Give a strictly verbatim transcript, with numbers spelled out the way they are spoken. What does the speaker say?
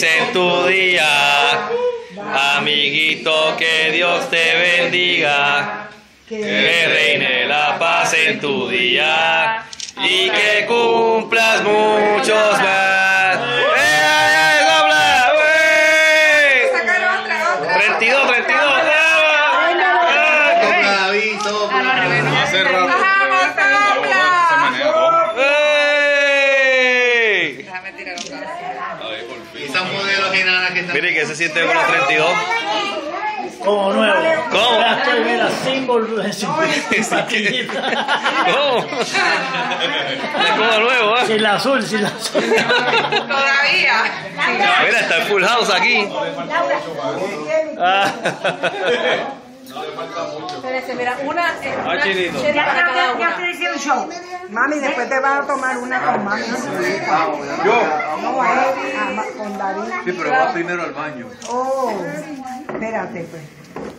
feliz en tu día. Amiguito, que Dios te bendiga. Que reine la paz en tu día. Y que cumplas muchos más. ¡Eh, eh, dobla! ¡Eh! treinta y dos, treinta y dos. Hace rato. Déjame tirar un brazo. Esas modelos enanas que están. Mire que se siente con los treinta y dos. Como nuevo. ¿Cómo? Ya estoy, mira, símbolo, simpatillita. ¿Cómo? Es como nuevo, ¿eh? Sin la azul, sin la azul. Todavía. Mira, está el full house aquí. Ah. Espérese, mira, una, eh, Ah, una chinito. cherry para cada Ya una. te hice un show. Mami, después te vas a tomar una con mami. Yo. No, eh, ah, con David. Sí, pero va primero al baño. Oh, espérate, pues.